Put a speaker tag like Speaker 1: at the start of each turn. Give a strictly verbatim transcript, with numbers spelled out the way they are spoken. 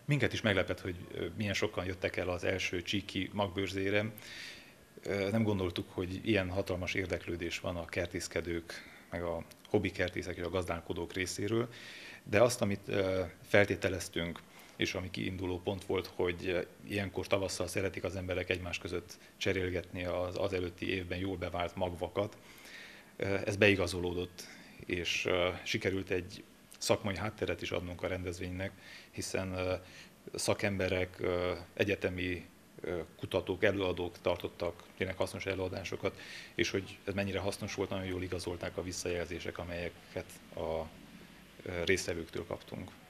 Speaker 1: Minket is meglepett, hogy milyen sokan jöttek el az első csíki magbőrzére. Nem gondoltuk, hogy ilyen hatalmas érdeklődés van a kertészkedők, meg a hobbi kertészek és a gazdálkodók részéről, de azt, amit feltételeztünk, és ami kiinduló pont volt, hogy ilyenkor tavasszal szeretik az emberek egymás között cserélgetni az az előtti évben jól bevált magvakat, ez beigazolódott, és sikerült egy szakmai hátteret is adnunk a rendezvénynek, hiszen szakemberek, egyetemi kutatók, előadók tartottak tényleg hasznos előadásokat, és hogy ez mennyire hasznos volt, nagyon jól igazolták a visszajelzések, amelyeket a résztvevőktől kaptunk.